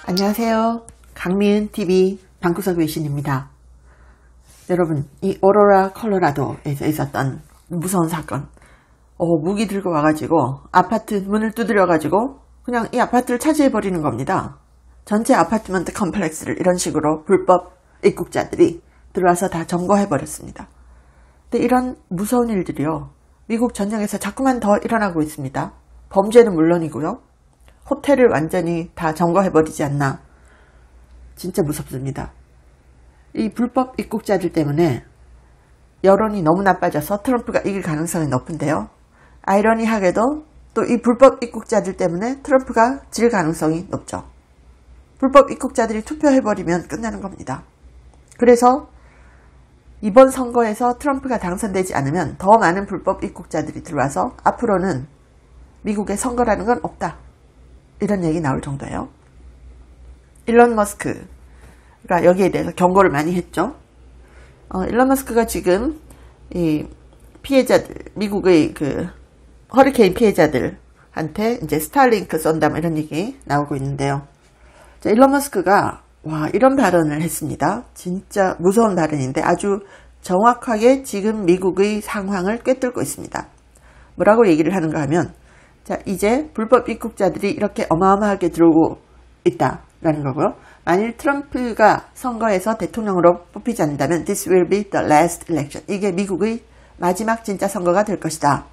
안녕하세요. 강미은TV 방구석 외신입니다. 여러분, 이 오로라 콜로라도에서 있었던 무서운 사건, 무기 들고 와가지고 아파트 문을 두드려가지고 그냥 이 아파트를 차지해버리는 겁니다. 전체 아파트먼트 컴플렉스를 이런 식으로 불법 입국자들이 들어와서 다 점거해버렸습니다. 근데 이런 무서운 일들이요, 미국 전역에서 자꾸만 더 일어나고 있습니다. 범죄는 물론이고요, 호텔을 완전히 다 점거해버리지 않나. 진짜 무섭습니다. 이 불법 입국자들 때문에 여론이 너무 나빠져서 트럼프가 이길 가능성이 높은데요, 아이러니하게도 또 이 불법 입국자들 때문에 트럼프가 질 가능성이 높죠. 불법 입국자들이 투표해버리면 끝나는 겁니다. 그래서 이번 선거에서 트럼프가 당선되지 않으면 더 많은 불법 입국자들이 들어와서 앞으로는 미국의 선거라는 건 없다, 이런 얘기 나올 정도예요. 일론 머스크가 여기에 대해서 경고를 많이 했죠. 일론 머스크가 지금 이 피해자들, 미국의 그 허리케인 피해자들한테 이제 스타링크 쏜다, 이런 얘기 나오고 있는데요. 자, 일론 머스크가 이런 발언을 했습니다. 진짜 무서운 발언인데 아주 정확하게 지금 미국의 상황을 꿰뚫고 있습니다. 뭐라고 얘기를 하는가 하면, 자, 이제 불법 입국자들이 이렇게 어마어마하게 들어오고 있다라는 거고요. 만일 트럼프가 선거에서 대통령으로 뽑히지 않는다면 This will be the last election. 이게 미국의 마지막 진짜 선거가 될 것이다.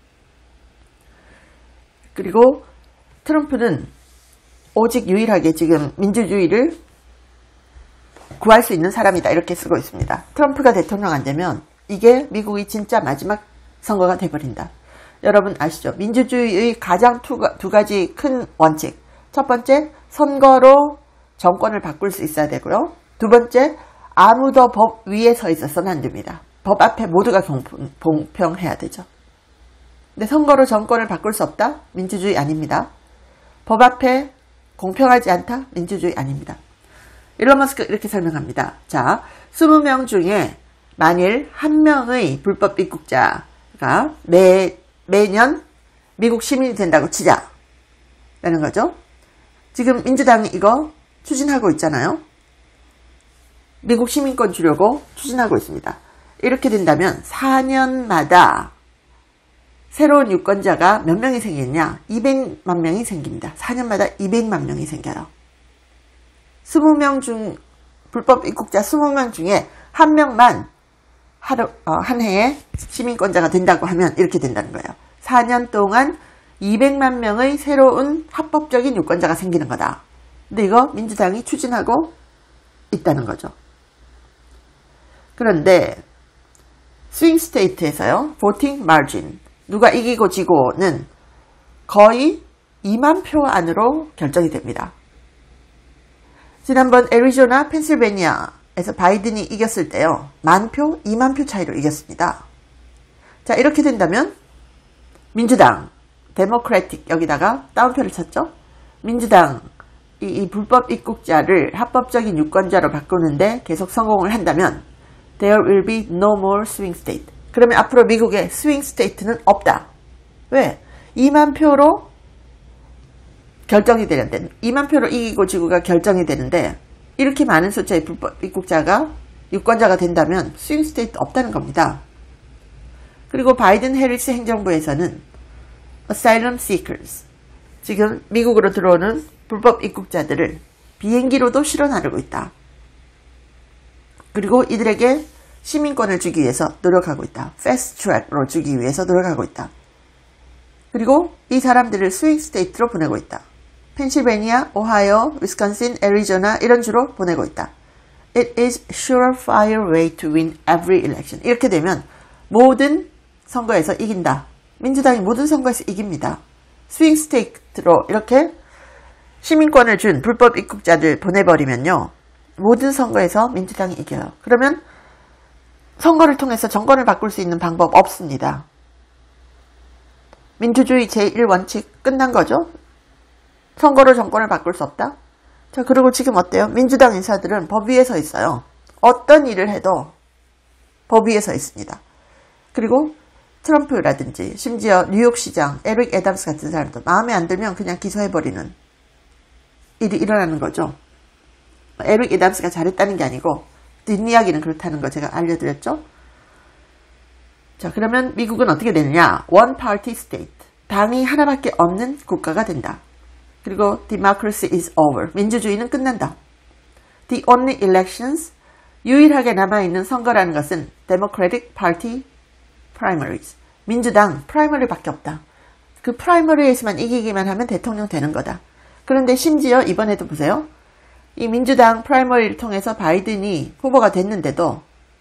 그리고 트럼프는 오직 유일하게 지금 민주주의를 구할 수 있는 사람이다, 이렇게 쓰고 있습니다. 트럼프가 대통령 안 되면 이게 미국의 진짜 마지막 선거가 돼버린다. 여러분 아시죠? 민주주의의 가장 두 가지 큰 원칙. 첫 번째, 선거로 정권을 바꿀 수 있어야 되고요. 두 번째, 아무도 법 위에 서 있어서는 안 됩니다. 법 앞에 모두가 공평해야 되죠. 근데 선거로 정권을 바꿀 수 없다? 민주주의 아닙니다. 법 앞에 공평하지 않다? 민주주의 아닙니다. 일론 머스크 이렇게 설명합니다. 자, 20명 중에 만일 한 명의 불법 입국자가 매년 미국 시민이 된다고 치자, 라는 거죠. 지금 민주당이 이거 추진하고 있잖아요. 미국 시민권 주려고 추진하고 있습니다. 이렇게 된다면 4년마다 새로운 유권자가 몇 명이 생기느냐? 200만 명이 생깁니다. 4년마다 200만 명이 생겨요. 20명 중, 불법 입국자 20명 중에 한 명만 한 해에 시민권자가 된다고 하면 이렇게 된다는 거예요. 4년 동안 200만 명의 새로운 합법적인 유권자가 생기는 거다. 근데 이거 민주당이 추진하고 있다는 거죠. 그런데 스윙 스테이트에서요, voting margin, 누가 이기고 지고는 거의 2만 표 안으로 결정이 됩니다. 지난번 애리조나, 펜실베니아에서 바이든이 이겼을 때요, 10,000표, 2만 표 차이로 이겼습니다. 자, 이렇게 된다면 민주당, 데모크래틱 여기다가 다운표를 쳤죠. 민주당 이 불법 입국자를 합법적인 유권자로 바꾸는데 계속 성공을 한다면 There will be no more swing state. 그러면 앞으로 미국의 스윙 스테이트는 없다. 왜? 2만 표로 결정이 되는데, 2만 표로 이기고 지고가 결정이 되는데, 이렇게 많은 숫자의 불법 입국자가 유권자가 된다면 스윙 스테이트 없다는 겁니다. 그리고 바이든 해리스 행정부에서는 asylum seekers, 지금 미국으로 들어오는 불법 입국자들을 비행기로도 실어 나르고 있다. 그리고 이들에게 시민권을 주기 위해서 노력하고 있다. 패스트 트랙으로 주기 위해서 노력하고 있다. 그리고 이 사람들을 스윙 스테이트로 보내고 있다. 펜실베니아, 오하이오, 위스콘신, 애리조나 이런 주로 보내고 있다. It is surefire way to win every election. 이렇게 되면 모든 선거에서 이긴다. 민주당이 모든 선거에서 이깁니다. 스윙 스테이트로 이렇게 시민권을 준 불법 입국자들 보내버리면요, 모든 선거에서 민주당이 이겨요. 그러면 선거를 통해서 정권을 바꿀 수 있는 방법 없습니다. 민주주의 제1원칙 끝난 거죠. 선거로 정권을 바꿀 수 없다. 자, 그리고 지금 어때요? 민주당 인사들은 법 위에 서 있어요. 어떤 일을 해도 법 위에 서 있습니다. 그리고 트럼프라든지 심지어 뉴욕시장 에릭 애담스 같은 사람도 마음에 안 들면 그냥 기소해버리는 일이 일어나는 거죠. 에릭 애담스가 잘했다는 게 아니고 뒷이야기는 그렇다는 거 제가 알려드렸죠. 자, 그러면 미국은 어떻게 되느냐? One party state. 당이 하나밖에 없는 국가가 된다. 그리고 democracy is over. 민주주의는 끝난다. The only elections. 유일하게 남아있는 선거라는 것은 Democratic Party primaries. 민주당 프라이머리밖에 없다. 그 프라이머리에서만 이기기만 하면 대통령 되는 거다. 그런데 심지어 이번에도 보세요. 이 민주당 프라이머리를 통해서 바이든이 후보가 됐는데도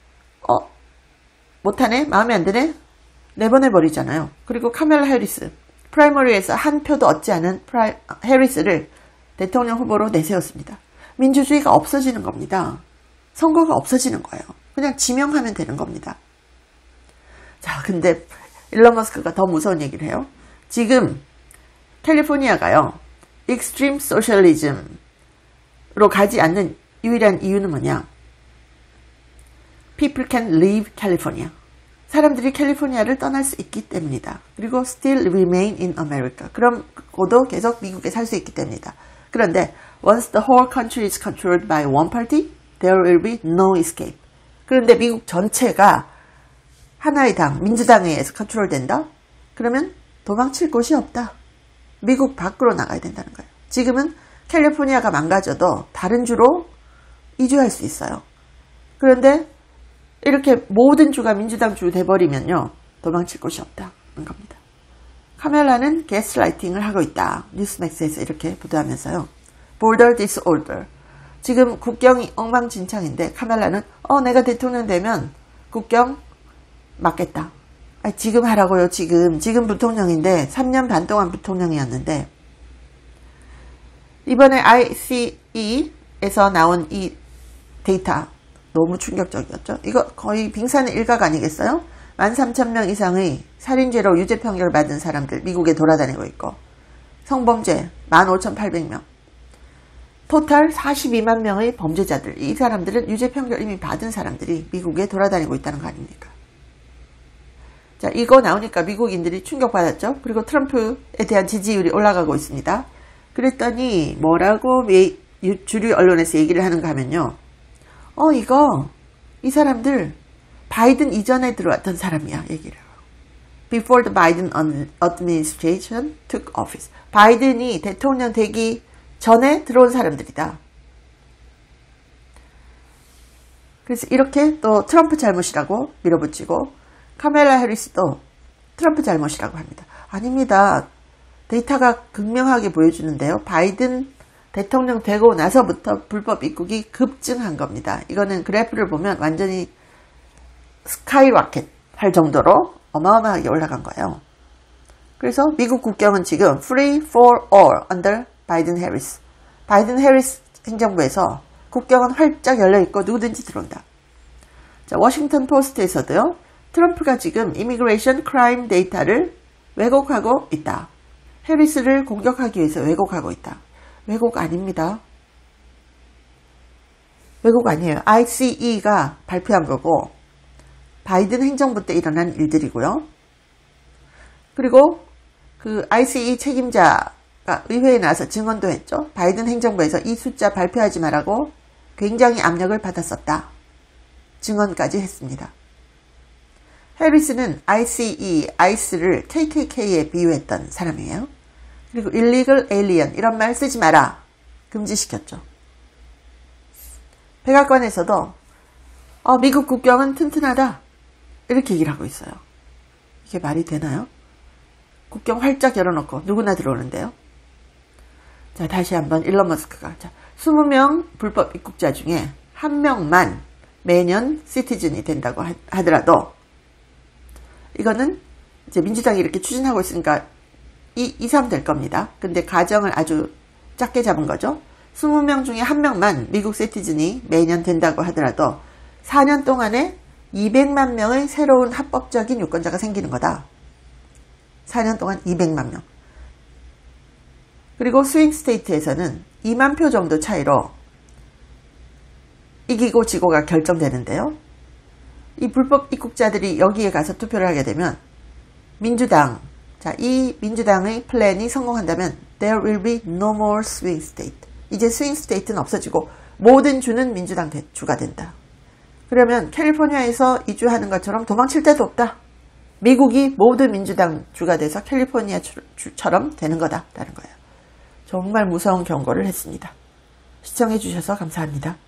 못하네? 마음에 안 드네? 내보내버리잖아요. 그리고 카멜라 해리스 프라이머리에서 한 표도 얻지 않은 해리스를 대통령 후보로 내세웠습니다. 민주주의가 없어지는 겁니다. 선거가 없어지는 거예요. 그냥 지명하면 되는 겁니다. 자, 근데 일론 머스크가 더 무서운 얘기를 해요. 지금 캘리포니아가요. 익스트림 소셜리즘으로 가지 않는 유일한 이유는 뭐냐? People can leave California. 사람들이 캘리포니아를 떠날 수 있기 때문이다. 그리고 still remain in America. 그럼고도 계속 미국에 살 수 있기 때문이다. 그런데 once the whole country is controlled by one party, there will be no escape. 그런데 미국 전체가 하나의 당, 민주당에 의해서 컨트롤된다? 그러면 도망칠 곳이 없다. 미국 밖으로 나가야 된다는 거예요. 지금은 캘리포니아가 망가져도 다른 주로 이주할 수 있어요. 그런데 이렇게 모든 주가 민주당 주 돼버리면요. 도망칠 곳이 없다는 겁니다. 카멜라는 게스라이팅을 하고 있다. 뉴스맥스에서 이렇게 보도하면서요. border disorder. 지금 국경이 엉망진창인데 카멜라는 내가 대통령 되면 국경 막겠다. 지금 하라고요. 지금 부통령인데 3년 반 동안 부통령이었는데 이번에 ICE에서 나온 이 데이터 너무 충격적이었죠. 이거 거의 빙산의 일각 아니겠어요? 13,000명 이상의 살인죄로 유죄 판결을 받은 사람들 미국에 돌아다니고 있고 성범죄 15,800명 토탈 42만 명의 범죄자들 이 사람들은 유죄 판결 이미 받은 사람들이 미국에 돌아다니고 있다는 거 아닙니까? 자, 이거 나오니까 미국인들이 충격받았죠. 그리고 트럼프에 대한 지지율이 올라가고 있습니다. 그랬더니 뭐라고 주류 언론에서 얘기를 하는가 하면요. 이 사람들 바이든 이전에 들어왔던 사람이야. 얘기를 해요. Before the Biden administration took office. 바이든이 대통령 되기 전에 들어온 사람들이다. 그래서 이렇게 또 트럼프 잘못이라고 밀어붙이고 카멜라 해리스도 트럼프 잘못이라고 합니다. 아닙니다. 데이터가 극명하게 보여주는데요. 바이든 대통령 되고 나서부터 불법 입국이 급증한 겁니다. 이거는 그래프를 보면 완전히 스카이로켓 할 정도로 어마어마하게 올라간 거예요. 그래서 미국 국경은 지금 free for all under 바이든 해리스. 바이든 해리스 행정부에서 국경은 활짝 열려있고 누구든지 들어온다. 자, 워싱턴 포스트에서도요. 트럼프가 지금 이미그레이션 크라임 데이터를 왜곡하고 있다. 해리스를 공격하기 위해서 왜곡하고 있다. 왜곡 아닙니다. 왜곡 아니에요. ICE가 발표한 거고 바이든 행정부 때 일어난 일들이고요. 그리고 그 ICE 책임자가 의회에 나와서 증언도 했죠. 바이든 행정부에서 이 숫자 발표하지 말라고 굉장히 압력을 받았었다. 증언까지 했습니다. 해리스는 ICE를 KKK에 비유했던 사람이에요. 그리고 illegal alien 이런 말 쓰지 마라. 금지시켰죠. 백악관에서도 미국 국경은 튼튼하다. 이렇게 얘기를 하고 있어요. 이게 말이 되나요? 국경 활짝 열어놓고 누구나 들어오는데요. 자, 다시 한번 일론 머스크가 20명 불법 입국자 중에 1명만 매년 시티즌이 된다고 하더라도 이거는 이제 민주당이 이렇게 추진하고 있으니까 2, 3 될 겁니다. 근데 가정을 아주 작게 잡은 거죠. 20명 중에 1명만 미국 시티즌이 매년 된다고 하더라도 4년 동안에 200만 명의 새로운 합법적인 유권자가 생기는 거다. 4년 동안 200만 명. 그리고 스윙 스테이트에서는 2만 표 정도 차이로 이기고 지고가 결정되는데요. 이 불법 입국자들이 여기에 가서 투표를 하게 되면 민주당, 이 민주당의 플랜이 성공한다면 there will be no more swing state. 이제 스윙 스테이트는 없어지고 모든 주는 민주당 주가 된다. 그러면 캘리포니아에서 이주하는 것처럼 도망칠 데도 없다. 미국이 모두 민주당 주가 돼서 캘리포니아 주처럼 되는 거다라는 거예요. 정말 무서운 경고를 했습니다. 시청해 주셔서 감사합니다.